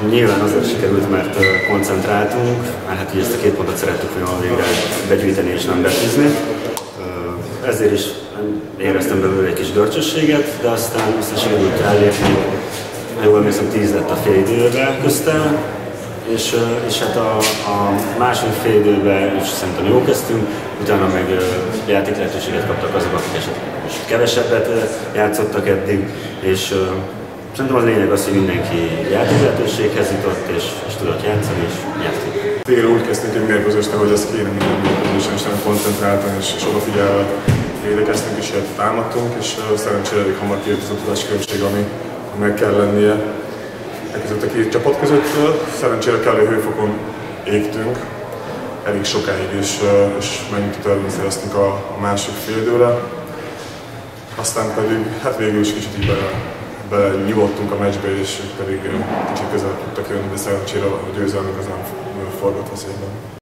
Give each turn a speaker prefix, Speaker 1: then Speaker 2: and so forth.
Speaker 1: Nyilván azért sikerült, mert koncentráltunk, mert hát így ezt a 2 pontot szerettük volna végre begyűjteni és nem betűzni. Ezért is éreztem belőle egy kis görcsösséget, de aztán sikerült elérni. Jól emlékszem, 10 lett a fél időbe köztem, és hát a második fél időben is szerintem jó kezdtünk, utána meg játék lehetőséget kaptak azok, akik esetleg kevesebbet játszottak eddig, és szerintem az lényeg az, hogy mindenki játék lehetőséghez jutott, és tudott játszani, és nyertünk.
Speaker 2: Végre úgy kezdtünk egy mérkőzést, hogy ezt kéne minden mérkőzésen, és nem koncentráltan és odafigyelve védekeztünk, és ilyet támadtunk, és szerencsére elég hamar kijött az a tudáskülönbség, ami meg kell lennie között a 2 csapat között. Szerencsére kellő hőfokon égtünk elég sokáig, és megnyugtató előnyt szereztünk a második fél időre. Aztán pedig hát végül is kicsit így nyugodtunk a meccsbe, és pedig kicsit közel tudtak jönni, de szerencsére a győzelmük az nem forgott veszélyben.